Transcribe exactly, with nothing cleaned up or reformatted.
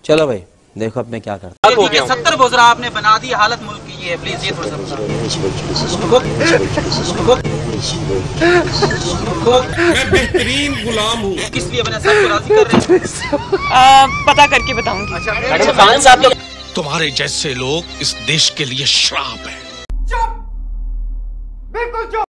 चलो भाई देखो अब मैं क्या करता हूँ। सत्तर बोझरा आपने बना दी, हालत मुल्क की है, प्लीज ये थोड़ा सा मैं बेहतरीन गुलाम हूँ। किस लिए बना, सबको राजी कर रहे हैं? पता करके बताऊंगी। अच्छा, तुम्हारे जैसे लोग इस देश के लिए श्राप है।